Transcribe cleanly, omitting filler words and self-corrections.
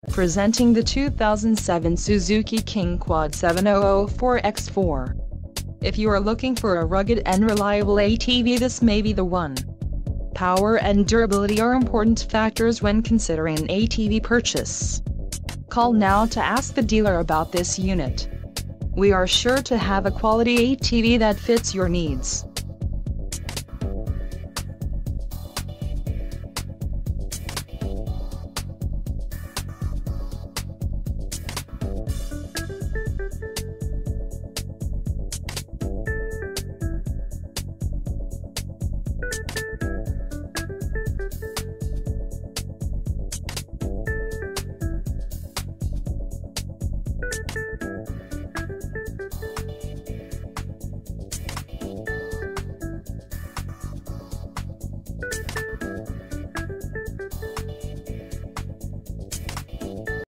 Presenting the 2007 Suzuki KingQuad 7004X4. If you are looking for a rugged and reliable ATV, this may be the one. Power and durability are important factors when considering an ATV purchase. Call now to ask the dealer about this unit. We are sure to have a quality ATV that fits your needs.